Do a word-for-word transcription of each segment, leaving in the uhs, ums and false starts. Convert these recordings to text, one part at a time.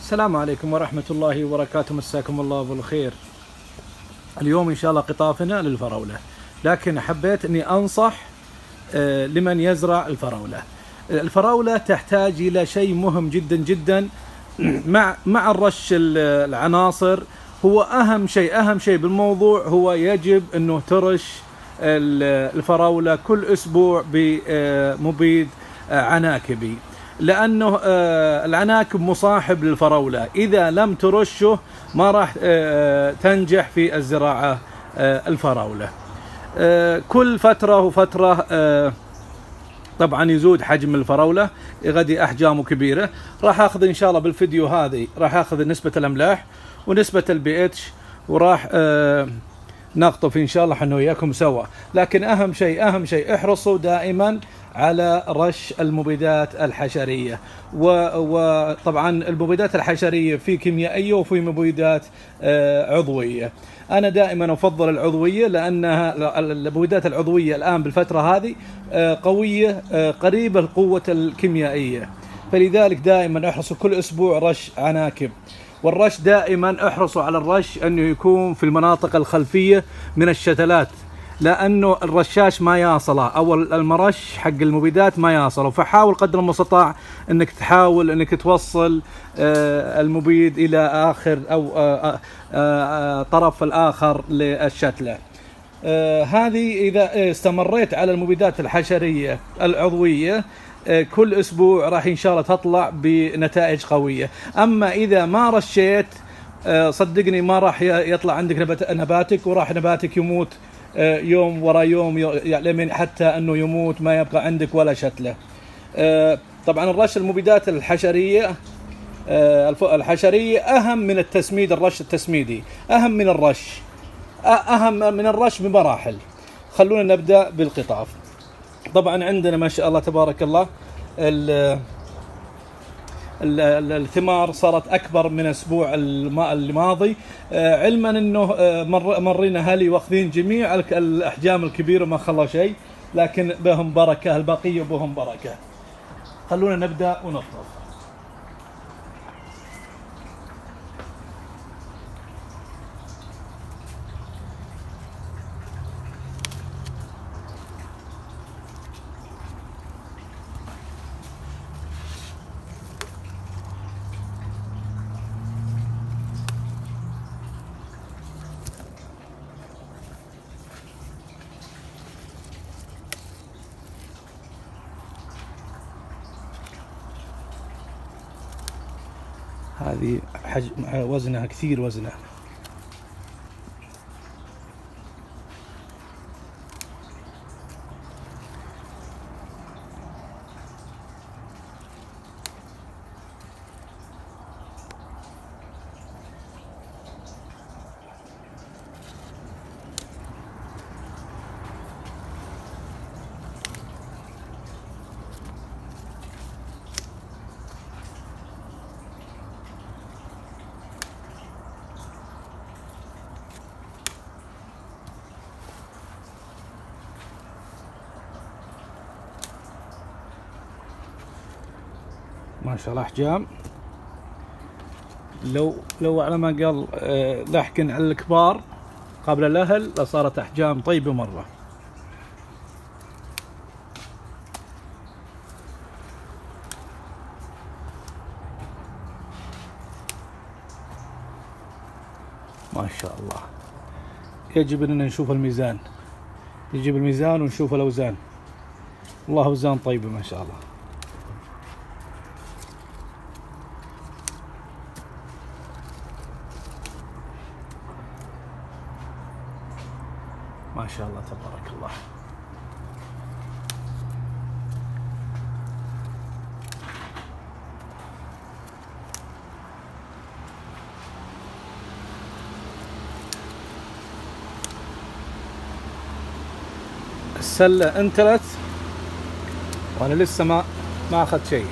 السلام عليكم ورحمة الله وبركاته، مساكم الله بالخير. اليوم إن شاء الله قطافنا للفراولة، لكن حبيت أني أنصح لمن يزرع الفراولة. الفراولة تحتاج إلى شيء مهم جدا جدا مع مع الرش العناصر. هو أهم شيء أهم شيء بالموضوع هو يجب أنه ترش الفراولة كل أسبوع بمبيد عناكبي، لأنه العناكب مصاحب للفراولة. إذا لم ترشه ما راح تنجح في الزراعة الفراولة. كل فترة وفترة طبعا يزود حجم الفراولة، غدي أحجامه كبيرة. راح أخذ إن شاء الله بالفيديو هذه راح أخذ نسبة الأملاح ونسبة البي اتش، وراح نقطف إن شاء الله حنا وياكم سوا. لكن أهم شيء أهم شيء احرصوا دائما على رش المبيدات الحشرية. وطبعا المبيدات الحشرية في كيميائية وفي مبيدات عضوية. أنا دائما أفضل العضوية، لأنها المبيدات العضوية الآن بالفترة هذه قوية قريبة لقوة الكيميائية، فلذلك دائما احرصوا كل أسبوع رش عناكب. والرش دائما احرصوا على الرش أنه يكون في المناطق الخلفية من الشتلات، لأنه الرشاش ما يصله أو المرش حق المبيدات ما يصله. فحاول قدر المستطاع أنك تحاول أنك توصل المبيد إلى آخر أو طرف الآخر للشتلة. هذه إذا استمريت على المبيدات الحشرية العضوية كل أسبوع راح إن شاء الله تطلع بنتائج قوية. أما إذا ما رشيت صدقني ما راح يطلع عندك نباتك، وراح نباتك يموت يوم ورا يوم، يعني حتى أنه يموت ما يبقى عندك ولا شتلة. طبعا الرش المبيدات الحشرية الحشرية أهم من التسميد. الرش التسميدي أهم من الرش أهم من الرش بمراحل. خلونا نبدأ بالقطاف. طبعا عندنا ما شاء الله تبارك الله الثمار صارت أكبر من الأسبوع الماضي، علما أنه مرينا هلي واخذين جميع الأحجام الكبيرة ما خلى شيء، لكن بهم بركة، البقية بهم بركة. خلونا نبدأ ونقطف. هذه حجم وزنها كثير وزنها. ما شاء الله احجام. لو لو على ما قال لحقن على الكبار قبل الاهل لصارت احجام طيبه مره. ما شاء الله. يجب اننا نشوف الميزان، يجيب الميزان ونشوف الاوزان. والله اوزان طيبه ما شاء الله. ما شاء الله تبارك الله. السلة انتلت وانا لسه ما ما اخذت شيء.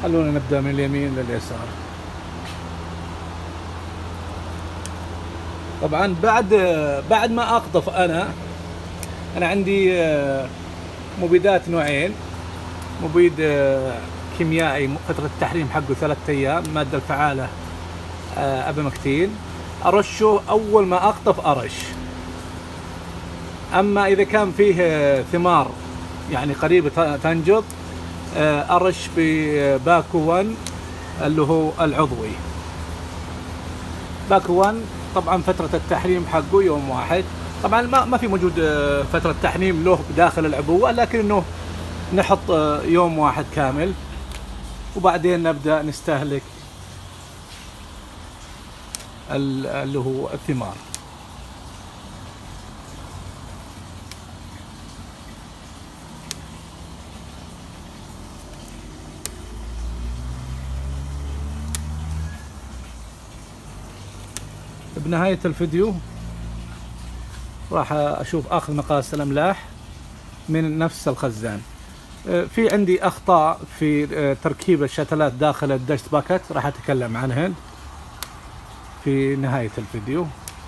خلونا نبدأ من اليمين لليسار. طبعا بعد بعد ما أقطف أنا أنا عندي مبيدات نوعين، مبيد كيميائي فترة التحريم حقه ثلاثة أيام، المادة الفعالة أبامكتين، أرشه أول ما أقطف أرش. أما إذا كان فيه ثمار يعني قريبة تنجض أرش بباكو ون اللي هو العضوي. باكو ون طبعا فترة التحريم حقه يوم واحد، طبعا ما ما في موجود فترة تحريم له داخل العبوة، لكن انه نحط يوم واحد كامل وبعدين نبدأ نستهلك اللي هو الثمار. بنهاية الفيديو راح أشوف آخر مقاس الأملاح من نفس الخزان. في عندي أخطاء في تركيب الشتلات داخل الدشت باكت راح أتكلم عنهن في نهاية الفيديو.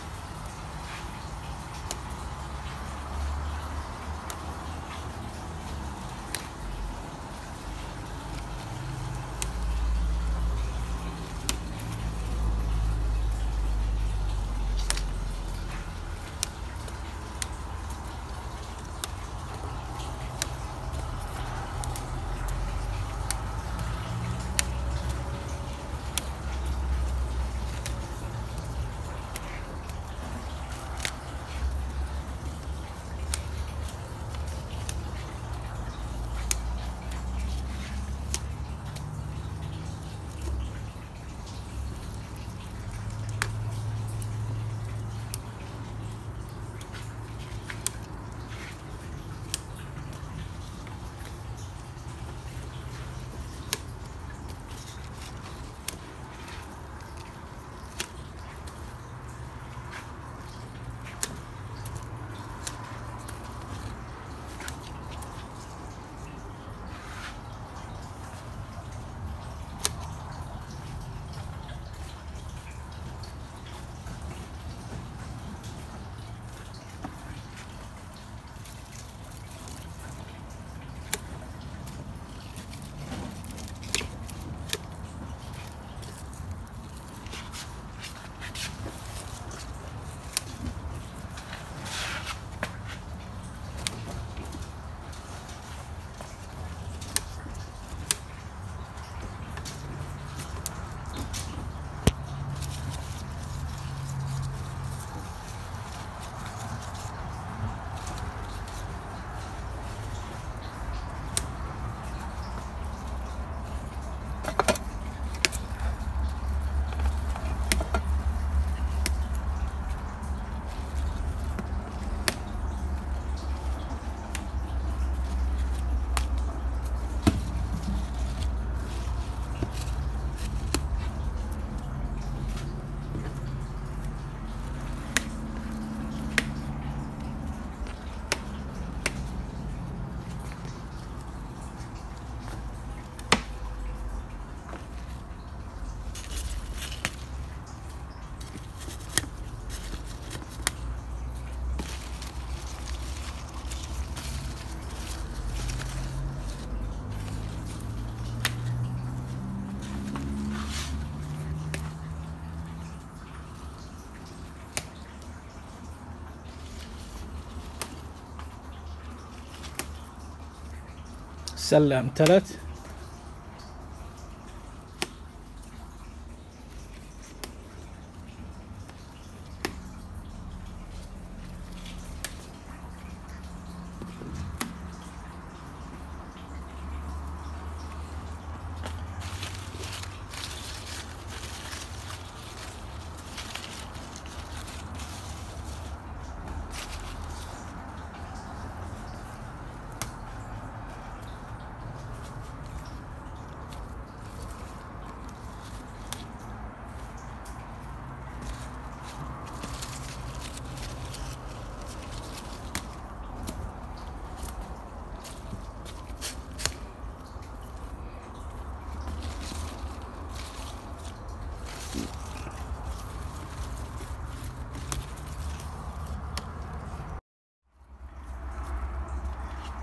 السلة امتلت.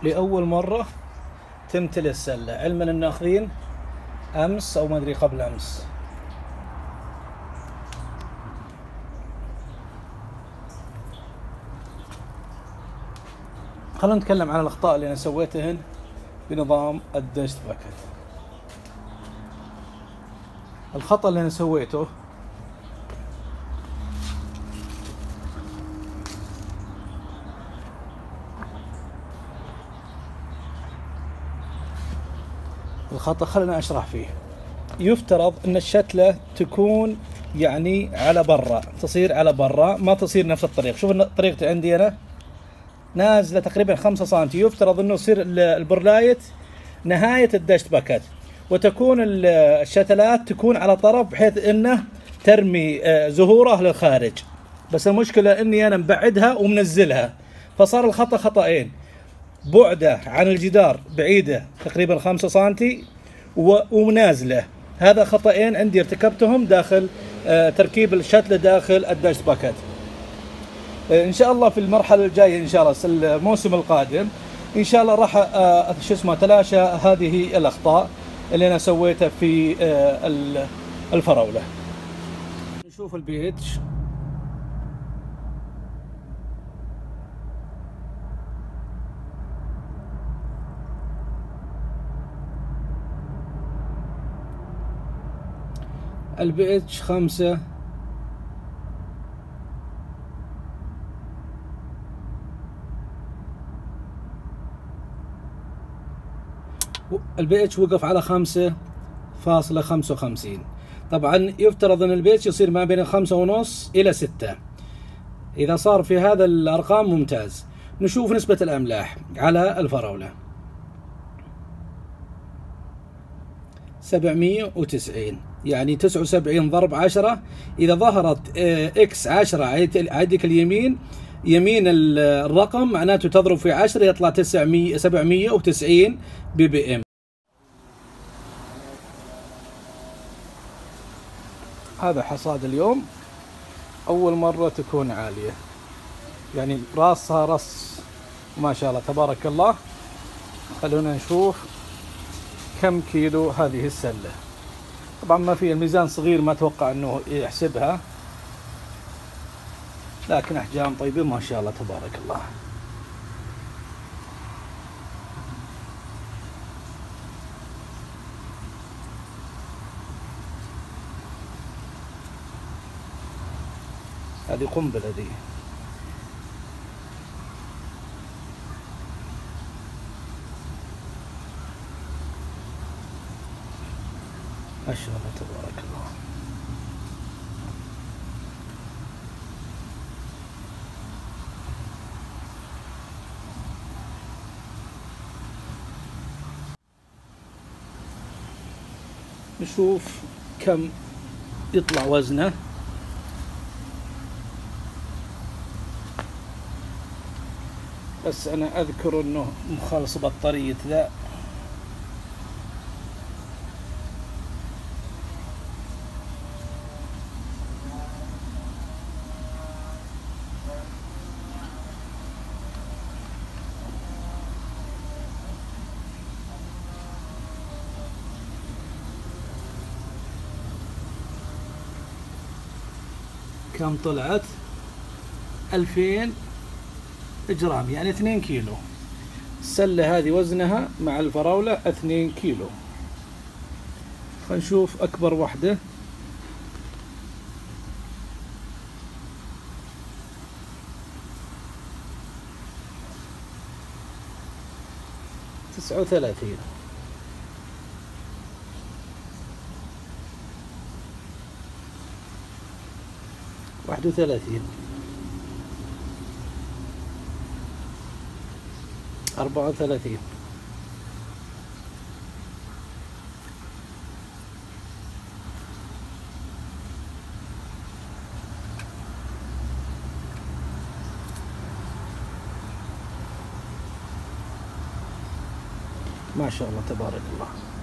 لأول مرة تمتلئ السلة، علما أن أخذين أمس أو ما أدري قبل أمس. خلونا نتكلم عن الأخطاء اللي أنا سويتهن بنظام الدشت باكت. الخطأ اللي أنا سويته الخطأ خلنا أشرح فيه. يفترض أن الشتلة تكون يعني على برا، تصير على برا، ما تصير نفس الطريق. شوف طريقتي عندي أنا نازلة تقريبا خمسة سنتي، يفترض أنه يصير البرلايت نهاية الدشت باكت، وتكون الشتلات تكون على طرف بحيث أنه ترمي زهورة للخارج. بس المشكلة أني أنا مبعدها ومنزلها، فصار الخطأ خطأين: بعده عن الجدار بعيدة تقريبا خمسة سنتي ومنازلة. هذا خطأين عندي ارتكبتهم داخل تركيب الشتلة داخل الدشت باكت. ان شاء الله في المرحله الجايه ان شاء الله الموسم القادم ان شاء الله راح شو اسمه اتلاشى هذه الاخطاء اللي انا سويتها في الفراوله. نشوف البيتش. البيتش خمسة البي اتش وقف على خمسة فاصلة خمسة وخمسين. طبعا يفترض ان البي اتش يصير ما بين خمسة ونص الى ستة. اذا صار في هذا الارقام ممتاز. نشوف نسبة الاملاح على الفراولة سبعمية وتسعين، يعني تسعة وسبعين ضرب عشرة. اذا ظهرت اكس عشرة عندك اليمين يمين الرقم معناته تضرب في عشرة يطلع تسعمية سبعمية وتسعين بي بي ام. هذا حصاد اليوم، اول مرة تكون عالية، يعني راسها رص ما شاء الله تبارك الله. خلونا نشوف كم كيلو هذه السلة. طبعا ما في الميزان صغير ما اتوقع انه يحسبها، لكن احجام طيبين ما شاء الله تبارك الله. هذه قنبلة دي. ما شاء الله تبارك الله. نشوف كم يطلع وزنه. بس انا اذكر انه مخلص بطارية ذا. كم طلعت؟ ألفين جرام، يعني اثنين كيلو. السلة هذه وزنها مع الفراولة اثنين كيلو. خلينا نشوف أكبر واحدة. تسعة وثلاثين. واحد وثلاثين. أربعة وثلاثين. ما شاء الله تبارك الله.